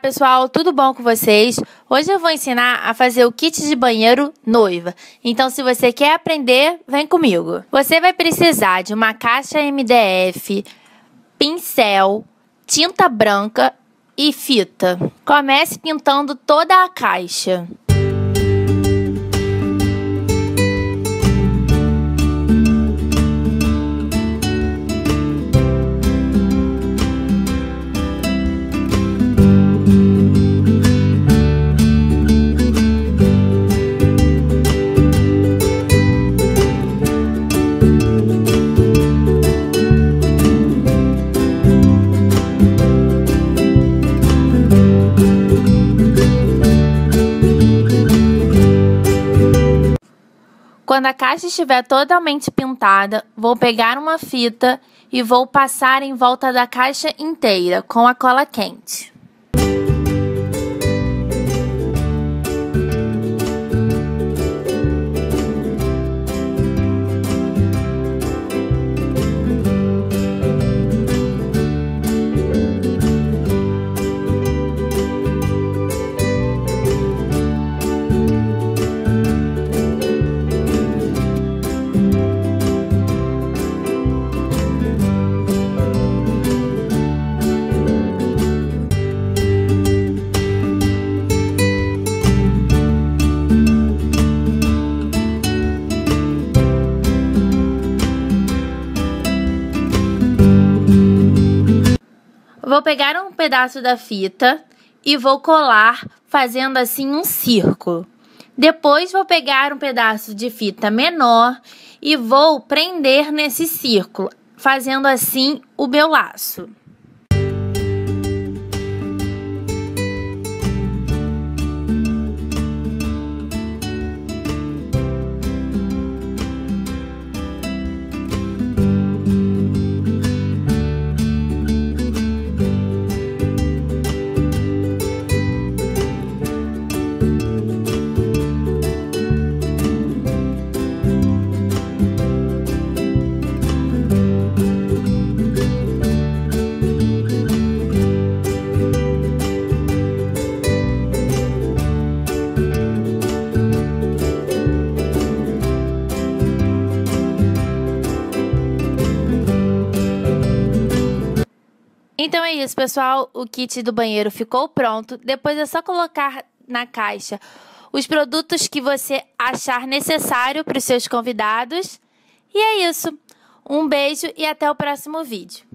Olá pessoal, tudo bom com vocês? Hoje eu vou ensinar a fazer o kit de banheiro noiva. Então se você quer aprender, vem comigo. Você vai precisar de uma caixa MDF, pincel, tinta branca e fita. Comece pintando toda a caixa. Quando a caixa estiver totalmente pintada, vou pegar uma fita e vou passar em volta da caixa inteira com a cola quente. Vou pegar um pedaço da fita e vou colar fazendo assim um círculo. Depois vou pegar um pedaço de fita menor e vou prender nesse círculo, fazendo assim o meu laço. Então é isso, pessoal. O kit do banheiro ficou pronto. Depois é só colocar na caixa os produtos que você achar necessário para os seus convidados. E é isso. Um beijo e até o próximo vídeo.